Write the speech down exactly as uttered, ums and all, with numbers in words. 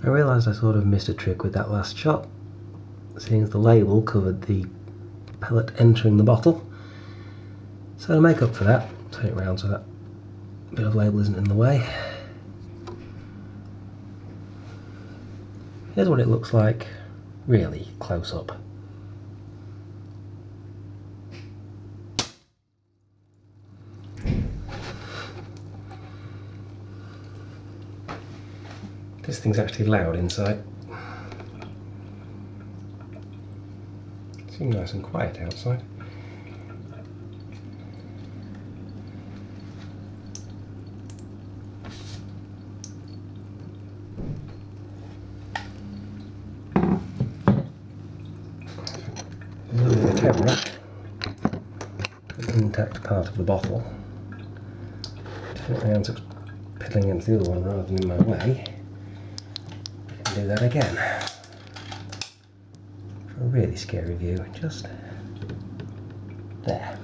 I realised I sort of missed a trick with that last shot, seeing as the label covered the pellet entering the bottle. So to make up for that, turn it round so that bit of label isn't in the way. Here's what it looks like really close up. This thing's actually loud inside. Seems nice and quiet outside. Moving the camera, the intact part of the bottle, turn it around so it's piddling against the other one rather than in my way. I can do that again for a really scary view, just there.